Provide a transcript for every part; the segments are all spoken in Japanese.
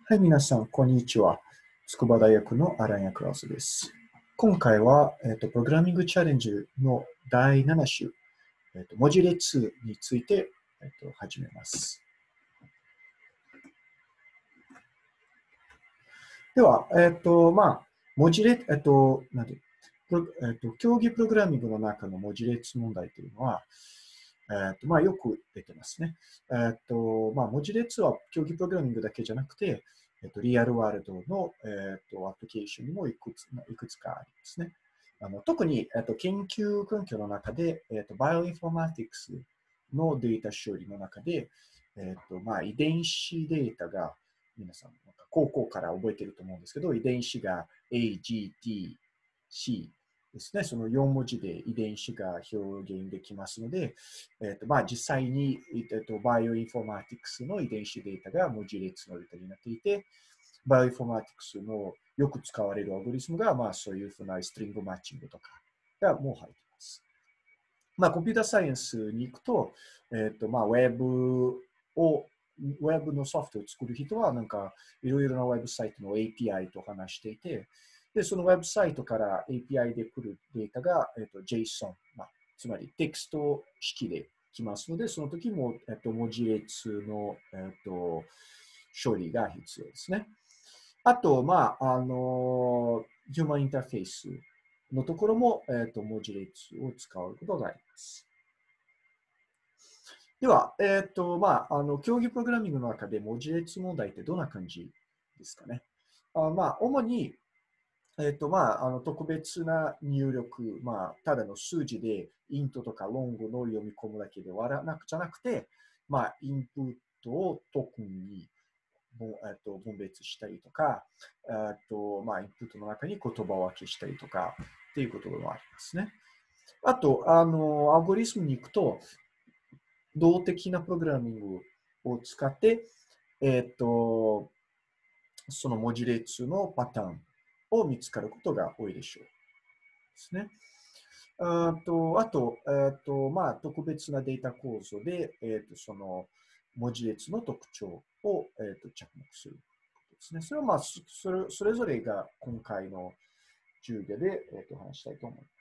はい、皆さん、こんにちは。筑波大学のアランヤクラスです。今回は、プログラミングチャレンジの第7週、文字列について、始めます。では、文字列、競技プログラミングの中の文字列問題というのは、よく出てますね。文字列は競技プログラミングだけじゃなくて、リアルワールドの、アプリケーションにもいくつかありますね。特に、研究環境の中で、バイオインフォーマティクスのデータ処理の中で、遺伝子データが皆さん高校から覚えていると思うんですけど、遺伝子が A、G、T、C ですね。その4文字で遺伝子が表現できますので、実際に、バイオインフォーマティクスの遺伝子データが文字列のデータになっていて、バイオインフォーマティクスのよく使われるアルゴリスムが、そういうふうなストリングマッチングとかがもう入っています。コンピューターサイエンスに行くと、ウェブのソフトを作る人は、いろいろなウェブサイトの API と話していて、で、そのウェブサイトから API で来るデータが、JSON、つまりテキスト式で来ますので、その時も、文字列の、処理が必要ですね。あと、ヒューマンインターフェースのところも、文字列を使うことがあります。では、競技プログラミングの中で文字列問題ってどんな感じですかね。主に、特別な入力、ただの数字でイントとかロングの読み込むだけではなくじゃなくて、インプットをトークンに分別したりとか、インプットの中に言葉を分けしたりとか、っていうことがありますね。あと、アルゴリスムに行くと、動的なプログラミングを使って、その文字列のパターンを見つかることが多いでしょう。ですね。特別なデータ構造で、その文字列の特徴を、着目することですね。それは、それぞれが今回の授業で、話したいと思います。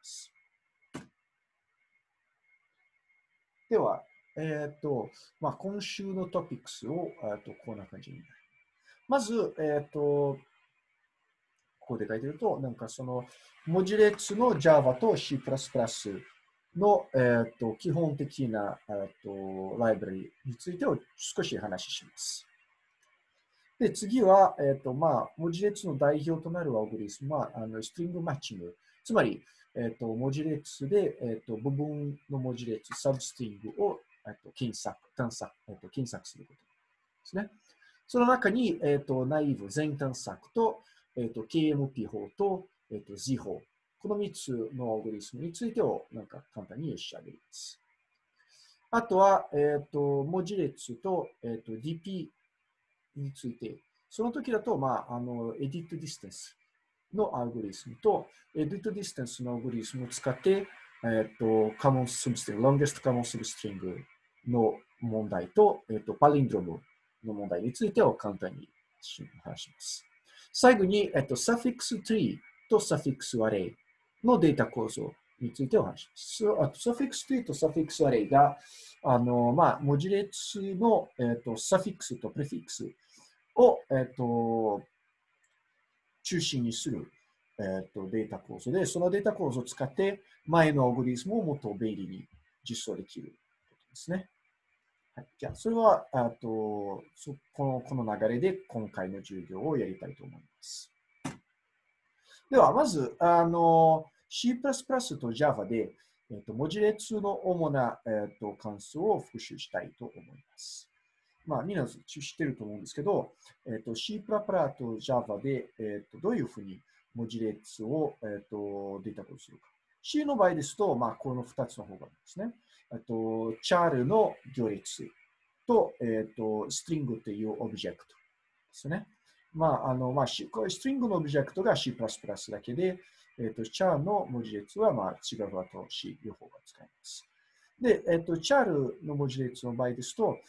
では、今週のトピックスを、こんな感じになります。まず、ここで書いてると、その文字列の Java と C++ の、基本的な、ライブラリについてを少し話します。で、次は、文字列の代表となるアルゴリスムは、ストリングマッチング。つまり、文字列で、部分の文字列、サブストリングを、検索することですね。その中に、ナイーブ、全探索と、KMP 法と、Z 法。この3つのアルゴリスムについてを簡単に仕上げます。あとは、文字列と、DP について、その時だと、エディットディスタンスのアルゴリスムと、エディットディスタンスのアルゴリスムを使って、カモンサブストリング、ロンゲストカモンサブストリングの問題と、パリンドロムの問題についてを簡単に話します。最後に、サフィックス3とサフィックスアレイのデータ構造についてお話します。サフィックス3とサフィックスアレイが、文字列の、サフィックスとプレフィックスを、中心にする、データ構造で、そのデータ構造を使って前のアルゴリズムをもっと便利に実装できることですね。はい、じゃあ、それはこの流れで今回の授業をやりたいと思います。では、まず、C++ と Java で、文字列の主な、関数を復習したいと思います。みんな知ってると思うんですけど、C++ と Java で、どういうふうに文字列を、データ構するか。C の場合ですと、この2つの方があるんですね。char の行列と、ストリングというオブジェクトですね。ストリングのオブジェクトが C++ だけで、char の文字列は、違うと C 両方が使えます。で、char の文字列の場合ですと、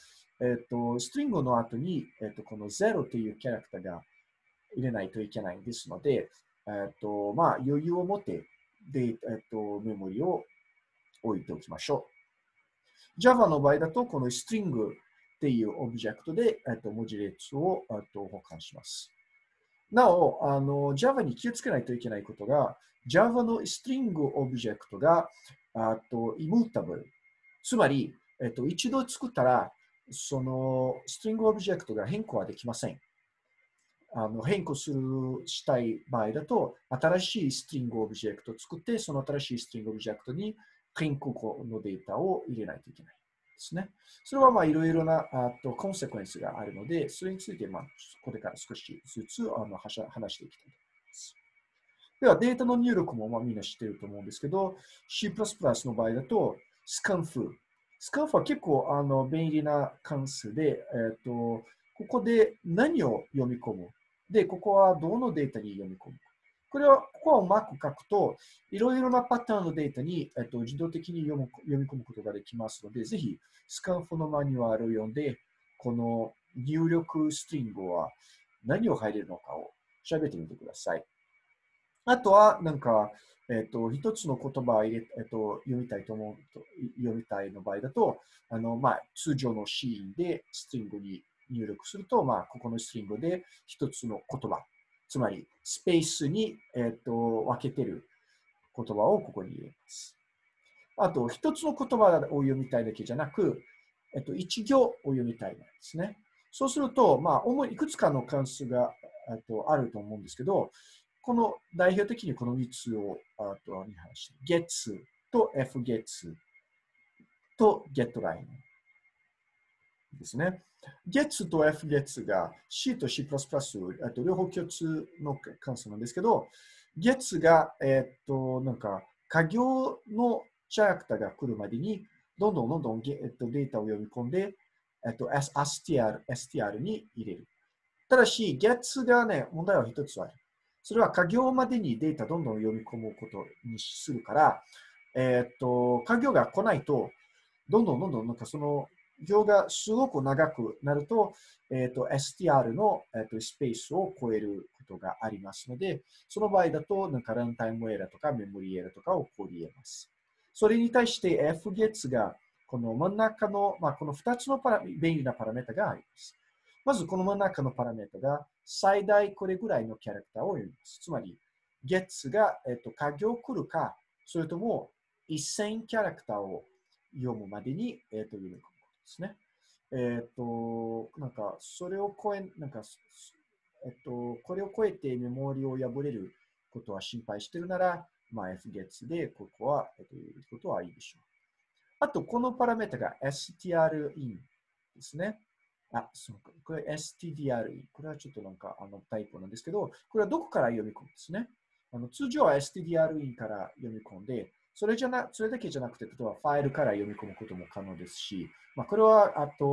ストリングの後に、この0というキャラクターが入れないといけないですので、まあ、余裕を持ってで、メモリを置いておきましょう。Java の場合だと、このストリングっていうオブジェクトで、文字列を保管します。なお、Java に気をつけないといけないことが、Java のストリングオブジェクトが、immutable。つまり、一度作ったら、そのストリングオブジェクトが変更はできません。変更したい場合だと、新しいストリングオブジェクトを作って、その新しいストリングオブジェクトに変更のデータを入れないといけないですね。それはまあいろいろなコンセクエンスがあるので、それについてまあこれから少しずつ話していきたいと思います。では、データの入力もまあみんな知っていると思うんですけど、C++ の場合だと、scanf。scanf は結構便利な関数で、ここで何を読み込む。で、ここはどのデータに読み込む。ここはうまく書くと、いろいろなパターンのデータに、自動的に読み込むことができますので、ぜひ、scanf のマニュアルを読んで、この入力ストリングは何を入れるのかを調べてみてください。あとは、なんか、一つの言葉を入れ、読みたいと思うと、読みたいの場合だと、まあ、通常のシーンでストリングに入力すると、まあ、ここのストリングで一つの言葉、つまり、スペースに、分けている言葉をここに入れます。あと、一つの言葉を読みたいだけじゃなく、一行を読みたいんですね。そうすると、まあ、主にいくつかの関数があると思うんですけど、この代表的にこの3つをに話して、gets と fgets と getLine ですね。gets と fgets が C と C++ 両方共通の関数なんですけど、gets が、なんか、家業のキャラクターが来るまでに、どんどんデータを読み込んで、str に入れる。ただし、gets がね、問題は一つある。それは家業までにデータどんどん読み込むことにするから、家業が来ないと、どんどん、なんかその行がすごく長くなると、str の、スペースを超えることがありますので、その場合だと、なんかランタイムエラーとかメモリエラーとかを起こり得ます。それに対して fgets が、この真ん中の、まあ、この2つの便利なパラメータがあります。まずこの真ん中のパラメータが最大これぐらいのキャラクターを読みます。つまり、gets が、家業来るか、それとも1000キャラクターを読むまでに、読み込むことですね。なんか、それを超え、なんか、これを超えてメモリを破れることは心配しているなら、まあ、fgets で、ここは、入れることはいいでしょう。あと、このパラメータが strin ですね。そうか。これ stdre。これはちょっとなんかタイプなんですけど、これはどこから読み込むんですね。通常は stdre から読み込んで、それだけじゃなくて、例えばファイルから読み込むことも可能ですし、まあ、これは、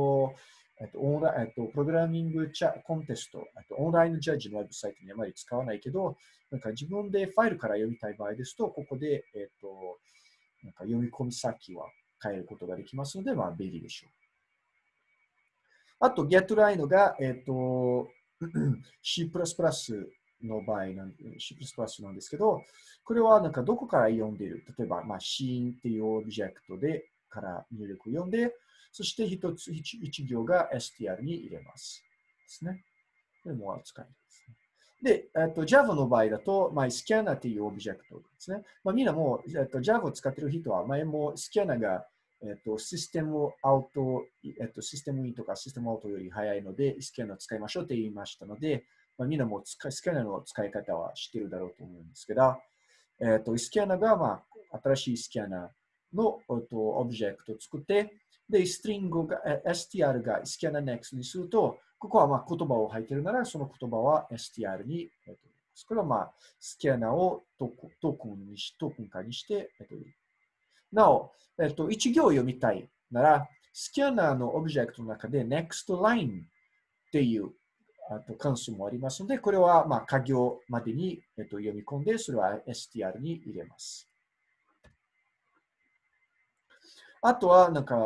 プログラミングコンテスト、オンラインジャッジのウェブサイトにあまり使わないけど、なんか自分でファイルから読みたい場合ですと、ここで、なんか読み込み先は変えることができますので、まあ、便利でしょう。あと、getLine が、C++ の場合C++ なんですけど、これはなんかどこから読んでいる。例えば、まあ、シーンっていうオブジェクトでから入力を読んで、そして一行が str に入れます。ですね。これも使えますね。で、Java の場合だと、まあ、スキャナーっていうオブジェクトですね。まあ、みんなも、Java を使っている人は、前もスキャナーがシステムアウト、システムインとかシステムアウトより早いので、スキャナーを使いましょうって言いましたので、まあ、みんなもスキャナーの使い方は知っているだろうと思うんですけど、スキャナーが、まあ、新しいスキャナーのオブジェクトを作って、で、ストリングが、str がスキャナー next にすると、ここはまあ言葉を入っているなら、その言葉は str に、これはまあ、スキャナーをトークン化にして、なお、一行を読みたいなら、スキャナーのオブジェクトの中で next line っていう関数もありますので、これはまあ家行までに、読み込んで、それは str に入れます。あとは、なんか、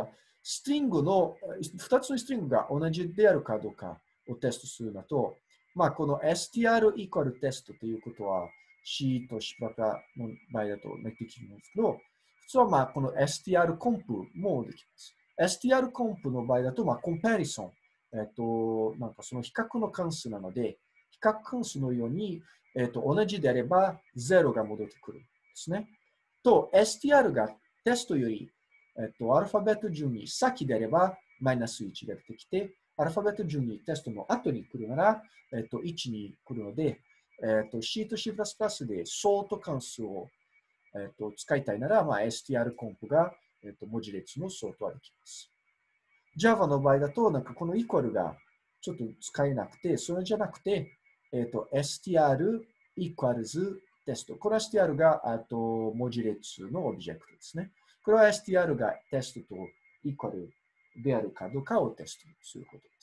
ストリングの、2つのストリングが同じであるかどうかをテストするのと、まあ、この str イコールテストということは C と C++ の場合だとできるんですけど、普通はまあこの str コンプもできます。str コンプの場合だと、まあ、コンパリソン、なんかその比較の関数なので、比較関数のように、同じであれば0が戻ってくるんですね。と、str がテストより、アルファベット順に先であればマイナス1が出てきて、アルファベット順にテストの後に来るなら、1に来るので、C と C++ でソート関数を、使いたいなら、まあ、str コンプが、文字列のソートはできます。Java の場合だと、なんかこのイコールがちょっと使えなくて、それじゃなくて、str イコールズテスト。これは str が文字列のオブジェクトですね。これは str がテストとイコールであるかどうかをテストすることです。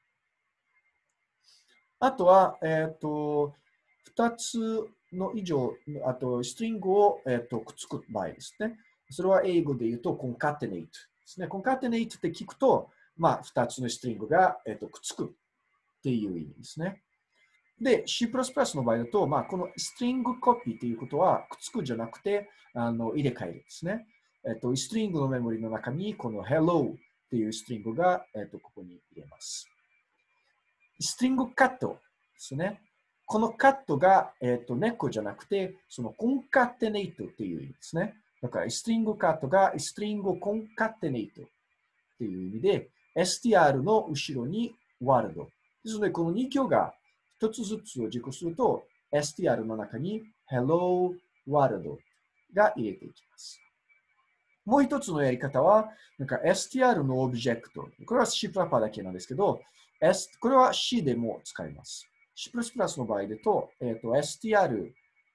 あとは、2つの以上、あと、ストリングを、くっつく場合ですね。それは英語で言うと、concatenate ですね。concatenate って聞くと、まあ、2つのストリングが、くっつくっていう意味ですね。で、C++ の場合だと、まあ、このストリングコピーということは、くっつくんじゃなくて、入れ替えるですね。ストリングのメモリの中に、この Hello っていうストリングが、ここに入れます。ストリングカットですね。このカットが、猫じゃなくて、そのコンカテネイトっていう意味ですね。だから、ストリングカットがストリングコンカテネイトっていう意味で、str の後ろにワールド。ですので、この2行が一つずつを実行すると、str の中に hello world が入れていきます。もう一つのやり方は、なんか str のオブジェクト。これは C++ だけなんですけど、これは C でも使います。C++ の場合だと、str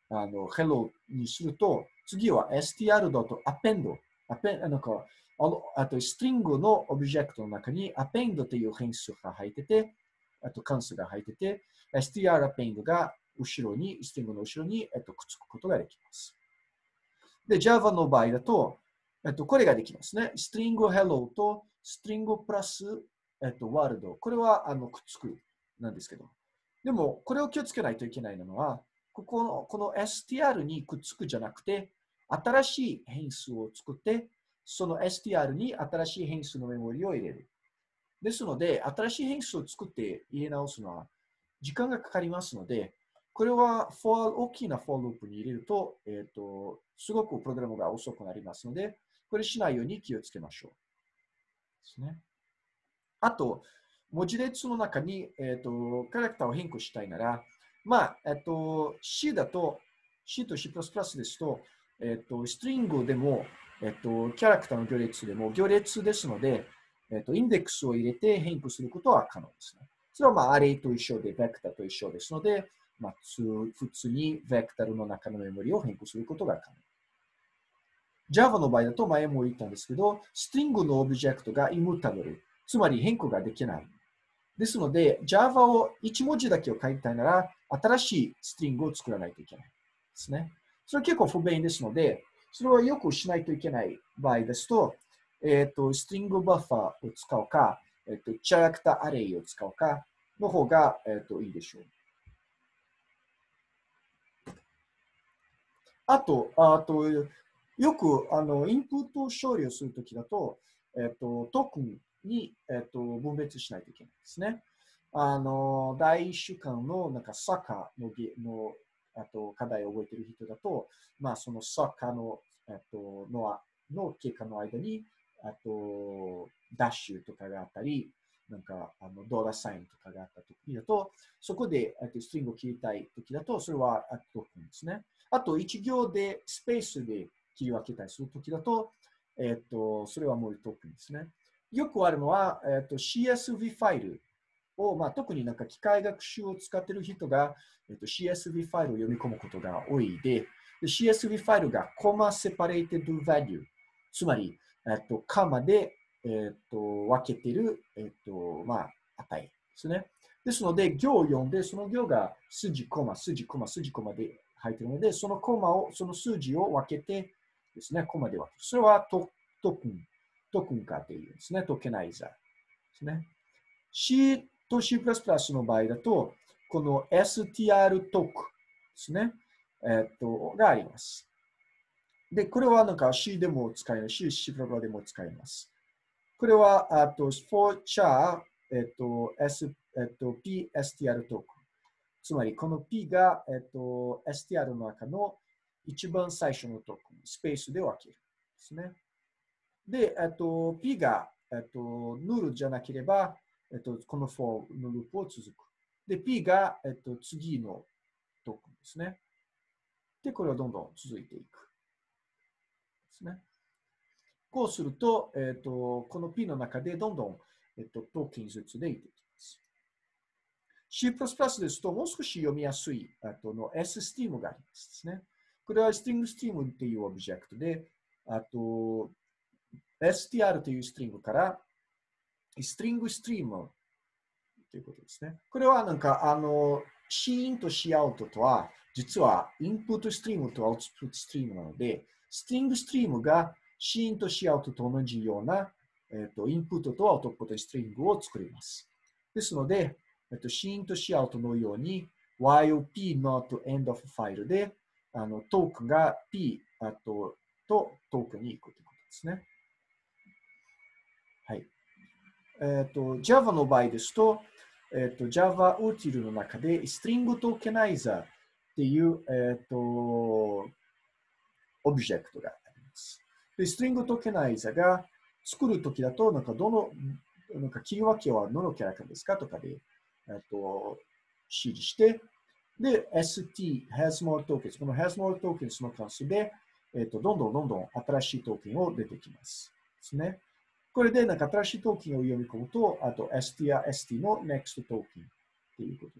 hello にすると、次は str.append。なんかあと、ストリングのオブジェクトの中に append という変数が入ってて、あと関数が入ってて、str.append が後ろに、ストリングの後ろに、くっつくことができます。で、Java の場合だと、これができますね。ストリング hello とストリングプラス、ワールド。これはくっつくなんですけど。でも、これを気をつけないといけないのは、この str にくっつくじゃなくて、新しい変数を作って、その str に新しい変数のメモリを入れる。ですので、新しい変数を作って入れ直すのは時間がかかりますので、これは大きなフォーループに入れると、すごくプログラムが遅くなりますので、これしないように気をつけましょう。ですね。あと、文字列の中に、キャラクターを変更したいなら、まあ、C だと、C と C++ ですと、ストリングでも、キャラクターの行列でも行列ですので、インデックスを入れて変更することは可能ですね。それはまあ、アレイと一緒で、ベクターと一緒ですので、まあ、普通にベクタルの中のメモリを変更することが可能。Java の場合だと前も言ったんですけど、ストリングのオブジェクトがイムタブル、つまり変更ができない。ですので、Java を1文字だけを書いたいなら、新しいストリングを作らないといけないですね。それは結構不便ですので、それはよくしないといけない場合ですと、ストリングバッファーを使うか、キャラクターアレイを使うかの方が、いいでしょう。あと、よくインプット処理をするときだと、トークンに、分別しないといけないですね。第一週間のなんかサッカーの課題を覚えている人だと、まあ、そのサッカーの、の経過の間に、ダッシュとかがあったり、なんかドーラサインとかがあったときだと、そこでストリングを切りたいときだと、それはトークンですね。あと、一行でスペースで切り分けたりするときだと、それはもうトークンですね。よくあるのは、CSV ファイルを、まあ、特になんか機械学習を使っている人が、CSV ファイルを読み込むことが多いで、CSV ファイルがコマセパレーテッドバリュー、つまり、カマで、分けている、まあ、値ですね。ですので、行を読んで、その行が筋コマ、筋コマ、筋コマで入っているので、そのコマを、その数字を分けてですね、コマで分ける。それはトークントークン化っていうんですね。トーケナイザーですね。C と C++ の場合だと、この str トークですね。があります。で、これはなんか C でも使えるし、C++ でも使えます。これは、for char、p str トーク。つまり、この p が、str の中の一番最初のトークン、スペースで分ける。ですね。で、p が、ヌルじゃなければ、この for のループを続く。で、p が、次のトークンですね。で、これはどんどん続いていく。ですね。こうすると、この P の中でどんどん、トークンずつでいっていきます。C++ ですと、もう少し読みやすいの SSTEAM がありますですね。これは StringStream っていうオブジェクトで、str というストリングから StringStream ということですね。これはなんか、C と C アウトとは、実はインプットストリームとアウトプットストリームなので、ストリングストリームが C と C アウトと同じような、インプットとアウトプットストリングを作ります。ですので、C と C アウトのように while p not end of file でトークンが p とトークンに行くということですね。はい。Java の場合ですと、Java util の中で String Tokenizer っていう、オブジェクトがあります。で、String Tokenizer が作るときだと、なんかキーワードはどのキャラクターですかとかで、指示して、で、ST、has more tokens。この has more tokens の関数で、どんどん新しいトークンを出てきます。ですね。これで、なんか新しいトークンを読み込むと、あと ST や ST の next トークンっていうことです。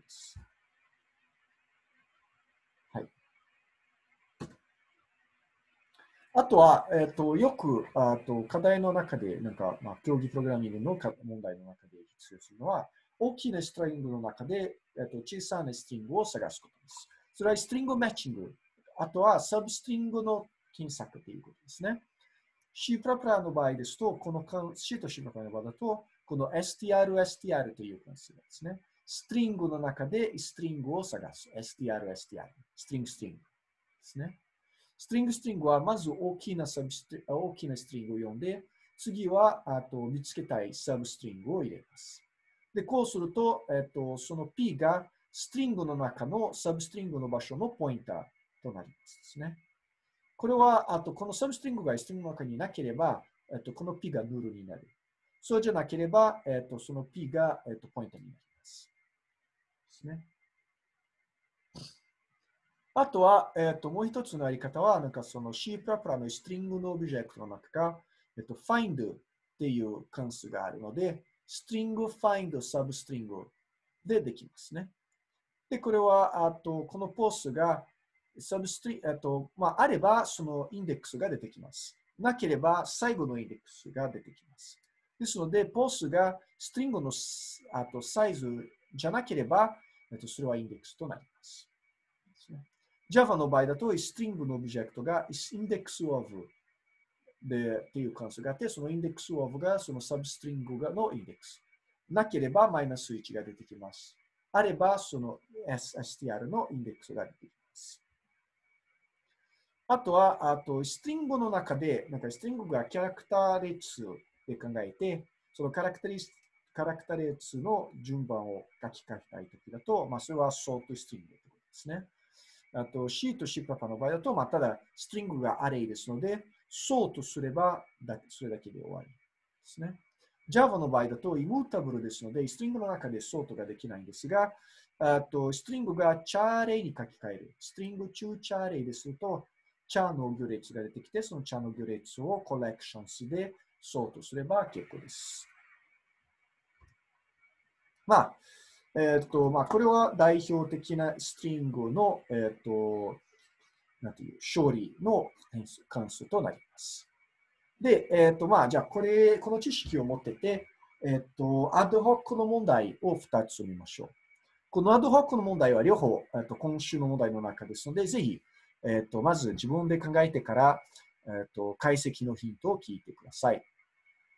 はい。あとは、よく課題の中で、なんか、競技プログラミングの問題の中で必要するのは、大きなストリングの中で、小さなストリングを探すことです。それはストリングマッチング、あとはサブストリングの検索ということですね。C++ の場合ですと、この C と C++ の場合だと、この str という関数ですね。ストリングの中でストリングを探す。str、ストリングですね。ストリングはまず大きなストリングを読んで、次は見つけたいサブストリングを入れます。で、こうすると、その P がストリングの中のサブストリングの場所のポインターとなりますですね。これは、このサブストリングがストリングの中になければ、この P がヌルになる。そうじゃなければ、その P が、ポインターになります。ですね。あとは、もう一つのやり方は、なんかその C++ のストリングのオブジェクトの中が、find っていう関数があるので、string find substring でできますね。で、これは、このポスが、あれば、そのインデックスが出てきます。なければ、最後のインデックスが出てきます。ですので、ポスがストリングのサイズじゃなければ、それはインデックスとなります。Java の場合だと、ストリングのオブジェクトが index_of でっていう関数があって、その index_of がそのサブストリングのインデックス。なければ、マイナス1が出てきます。あれば、その str のインデックスが出てきます。あとは、ストリングの中で、なんかストリングがキャラクター列で考えて、そのキャラクター列の順番を書き換えたいときだと、それはソートストリングということですね。あと C と C++ の場合だと、ただストリングがアレイですので、ソートすればそれだけで終わりですね。Java の場合だと、イムータブルですので、ストリングの中でソートができないんですが、ストリングがチャーアレイに書き換える。ストリング中チャーアレイですと、チャーの行列が出てきて、そのチャーの行列をコレクションスでソートすれば結構です。これは代表的なストリングの、なんていう処理の関数となります。で、じゃあこの知識を持ってて、アドホックの問題を2つ見ましょう。このアドホックの問題は両方、今週の問題の中ですので、ぜひ、まず自分で考えてから、解析のヒントを聞いてください。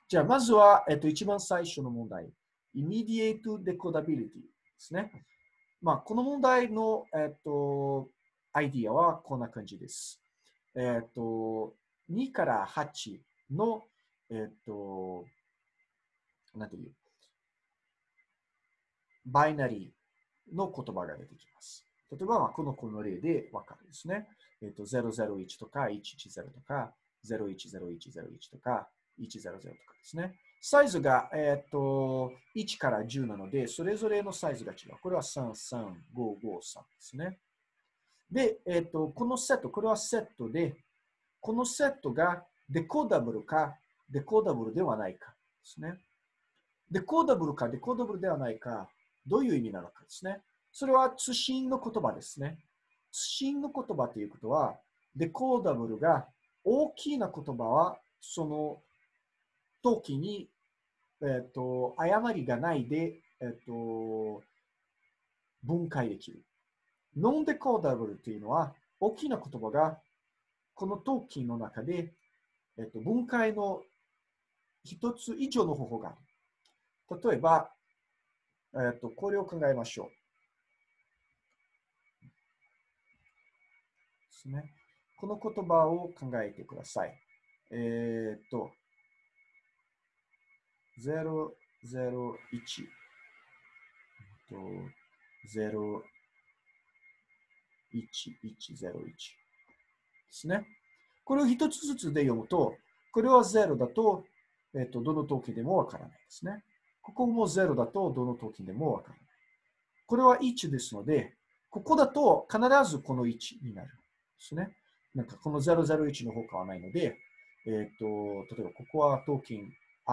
じゃあ、まずは、一番最初の問題。Immediate Decodability ですね。まあ、この問題の、アイディアはこんな感じです。2から8の、なんていう、バイナリーの言葉が出てきます。例えば、まあ、この例でわかるですね。001とか110とか010101とか100とかですね。サイズが、1から10なので、それぞれのサイズが違う。これは33553ですね。で、このセット、これはセットで、このセットがデコーダブルかデコーダブルではないかですね。デコーダブルかデコーダブルではないか、どういう意味なのかですね。それは通信の言葉ですね。通信の言葉ということは、デコーダブルが大きな言葉は、その時に、誤りがないで、分解できる。ノンデコーダブルというのは、大きな言葉がこのトーキンの中で、分解の一つ以上の方法がある。例えば、これを考えましょう。ですね。この言葉を考えてください。001、01101ですね。これを一つずつで読むと、これは0だと、どの時でもわからないですね。ここも0だと、どの時でもわからない。これは1ですので、ここだと必ずこの1になる。ですね。なんかこの001の他はないので、例えばここはトーキン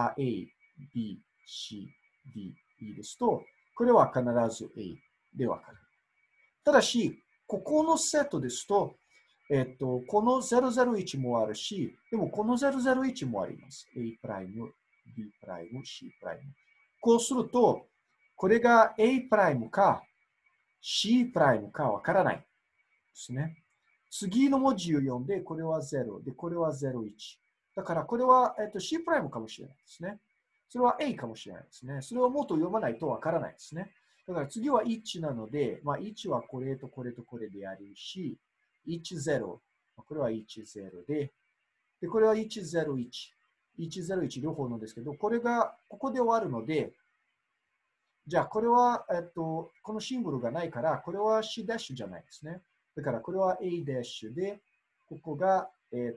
A、B、C、D、E ですと、これは必ず A でわかる。ただし、ここのセットですと、この001もあるし、でもこの001もあります。A'、B'、C'。こうすると、これが A' か C' かわからないですね。次の文字を読んで、これは0で、これは01。だからこれは、C' かもしれないですね。それは A かもしれないですね。それをもっと読まないとわからないですね。だから次は1なので、まあ、1はこれとこれとこれであるし、10、これは10で、で、これは101。101両方なんですけど、これがここで終わるので、じゃあこれは、このシンボルがないから、これは C' じゃないですね。だからこれは A' で、ここが、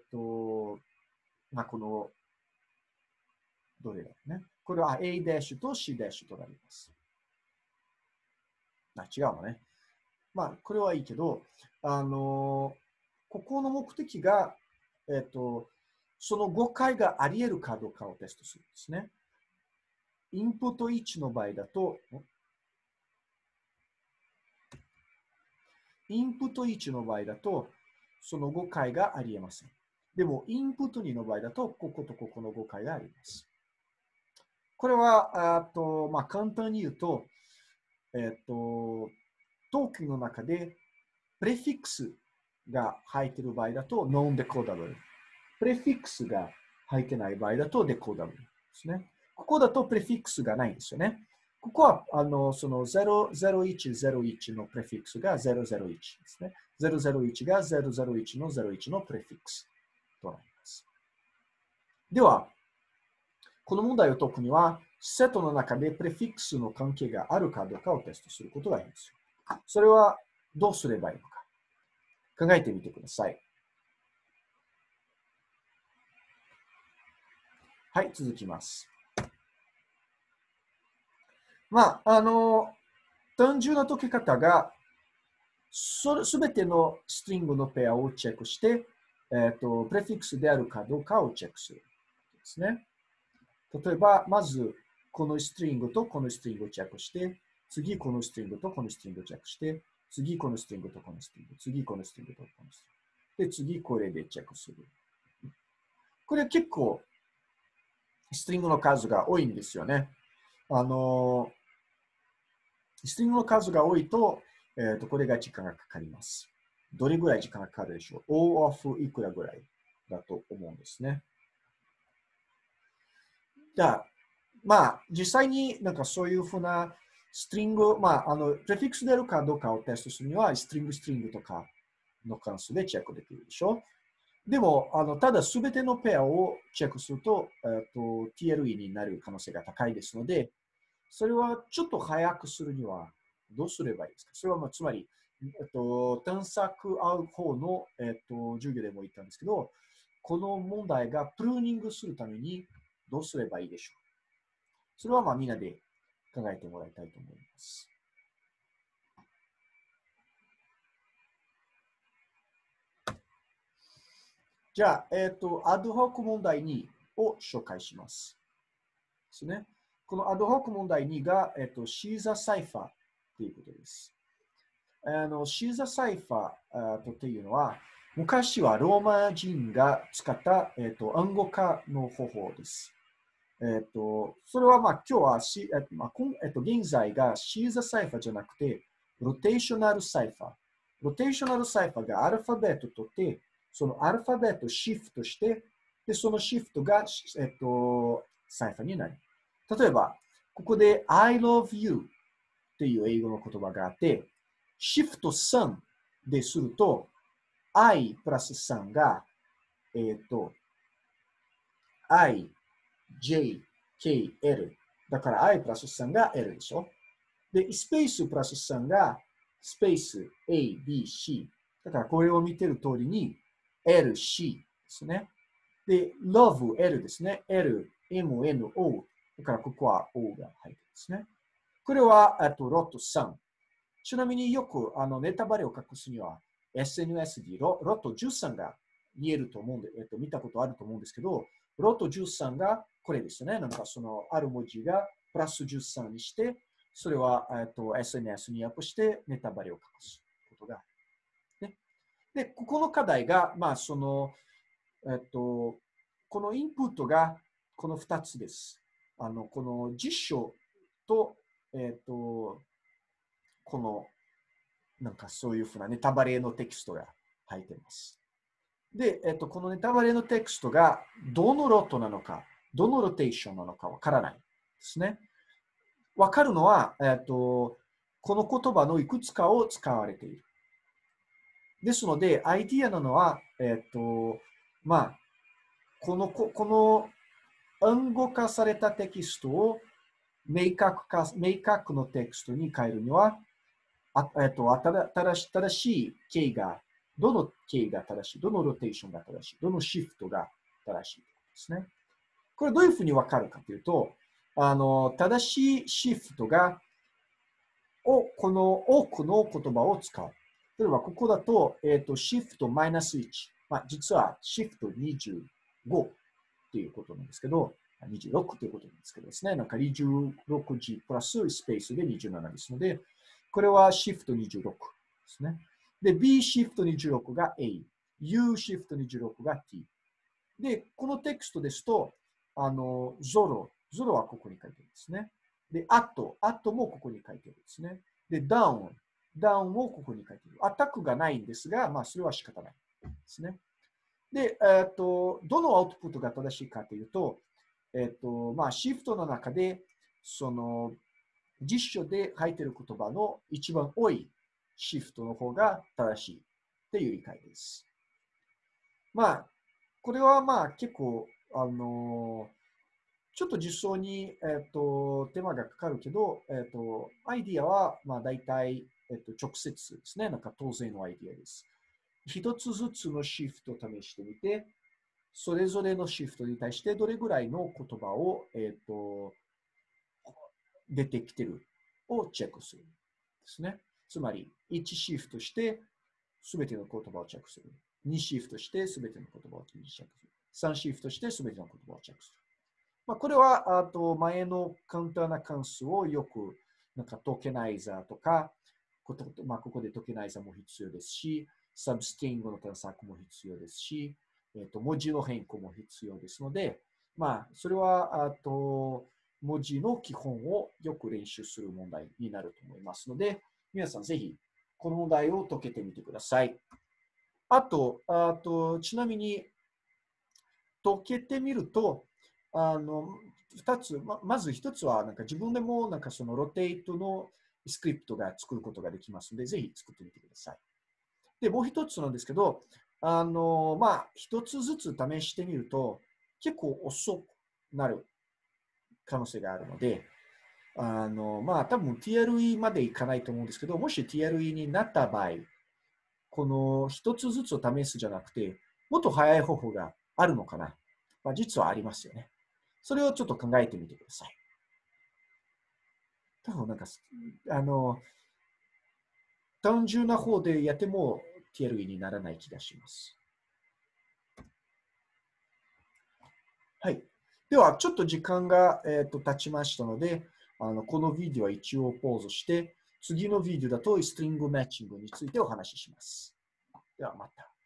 まあ、この、どれだね。これは A' と C' となります。違うのね。まあ、これはいいけど、ここの目的が、その誤解があり得るかどうかをテストするんですね。インプット1の場合だと、その誤解があり得ません。でも、インプット2の場合だと、こことここの誤解があります。これは、まあ、簡単に言うと、トークンの中で、プレフィックスが入っている場合だと、ノンデコーダブル。プレフィックスが入ってない場合だと、デコーダブルですね。ここだとプレフィックスがないんですよね。ここは、その00101のプレフィックスが001ですね。001が001の01のプレフィックスとなります。では、この問題を解くには、セットの中でプレフィックスの関係があるかどうかをテストすることがいいんですよ。それはどうすればいいのか。考えてみてください。はい、続きます。まあ、単純な解き方が、すべてのストリングのペアをチェックして、プレフィックスであるかどうかをチェックするですね。例えば、まず、このストリングとこのストリングをチェックして、次このストリングとこのストリングをチェックして、次このストリングとこのストリング、次このストリングとこのストリング。で、次これでチェックする。これ結構、ストリングの数が多いんですよね。ストリングの数が多いと、これが時間がかかります。どれぐらい時間がかかるでしょう？ O of いくらぐらいだと思うんですね。 じゃあ、まあ、実際になんかそういうふうなストリング、まあ、プレフィックス出るかどうかをテストするには、ストリングとかの関数でチェックできるでしょ。でも、ただすべてのペアをチェックすると、TLE になる可能性が高いですので、それはちょっと早くするにはどうすればいいですか。それは、まあ、つまり、探索合う方の、授業でも言ったんですけど、この問題がプルーニングするためにどうすればいいでしょう。それはまあみんなで考えてもらいたいと思います。じゃあ、アドホック問題2を紹介します。ですね。このアドホック問題2が、シーザサイファーということです。シーザサイファーというのは、昔はローマ人が使った、暗号化の方法です。それはまあ今日は現在がシーザサイファーじゃなくて、ロテーショナルサイファー。ロテーショナルサイファーがアルファベットとって、そのアルファベットをシフトして、で、そのシフトが、サイファーになる。例えば、ここで I love you っていう英語の言葉があって、シフト3ですると、I プラス3が、I J, K, L。だから I プラス3が L でしょ。で、スペースプラス3がスペース A, B, C。だからこれを見てる通りに L, C ですね。で、love, L ですね。L, M, N, O。だからここは O が入ってるんですね。これはロット3。ちなみによくネタバレを隠すには SNS でロット13が見えると思うんで、見たことあると思うんですけど、ロット13がこれですね。なんかそのある文字がプラス13にして、それはSNS にアップしてネタバレを隠すことがある。ね、で、ここの課題が、まあその、このインプットがこの2つです。この実証と、このなんかそういうふうなネタバレのテキストが入っています。で、このネタバレのテキストがどのロットなのか、どのロテーションなのかわからないですね。わかるのは、この言葉のいくつかを使われている。ですので、アイディアなのは、まあ、この暗号化されたテキストを明確のテキストに変えるには、正しい形が、どの形が正しい、どのロテーションが正しい、どのシフトが正しいですね。これどういうふうにわかるかというと、正しいシフトが、この多くの言葉を使う。例えば、ここだと、シフトマイナス1。まあ、実はシフト25っていうことなんですけど、26ということなんですけどですね。なんか26字プラススペースで27ですので、これはシフト26ですね。で、B シフト26が A、U シフト26が T。で、このテキストですと、ゾロはここに書いてるんですね。で、アットもここに書いてるんですね。で、ダウンもここに書いてる。アタックがないんですが、まあ、それは仕方ないですね。で、どのアウトプットが正しいかというと、まあ、シフトの中で、その、実証で書いてる言葉の一番多いシフトの方が正しいっていう理解です。まあ、これはまあ結構、ちょっと実装に、手間がかかるけど、アイディアはまあ大体、直接ですね。なんか当然のアイディアです。一つずつのシフトを試してみて、それぞれのシフトに対してどれぐらいの言葉を、出てきてるをチェックするですね。つまり、1シフトしてすべての言葉をチェックする。2シフトしてすべての言葉をチェックする。3シフトしてすべての言葉をチェックする。まあ、これは、前の簡単な関数をよく、なんかトーケナイザーとか、まあ、ここでトーケナイザーも必要ですし、サブスティングの探索も必要ですし、文字の変更も必要ですので、まあ、それは、文字の基本をよく練習する問題になると思いますので、皆さんぜひ、この問題を解けてみてください。あと、ちなみに、解けてみると、 2つ、まず1つは、なんか自分でもなんかそのロテイトのスクリプトが作ることができますので、ぜひ作ってみてください。で、もう1つなんですけど、1つずつ試してみると、結構遅くなる可能性があるので、多分 TLE までいかないと思うんですけど、もし TLE になった場合、この1つずつを試すじゃなくて、もっと早い方法があるのかな。実はありますよね。それをちょっと考えてみてください。多分なんか、あの、単純な方でやっても TLE にならない気がします。はい。では、ちょっと時間が、経ちましたので、このビデオは一応ポーズして、次のビデオだとストリングマッチングについてお話しします。ではまた。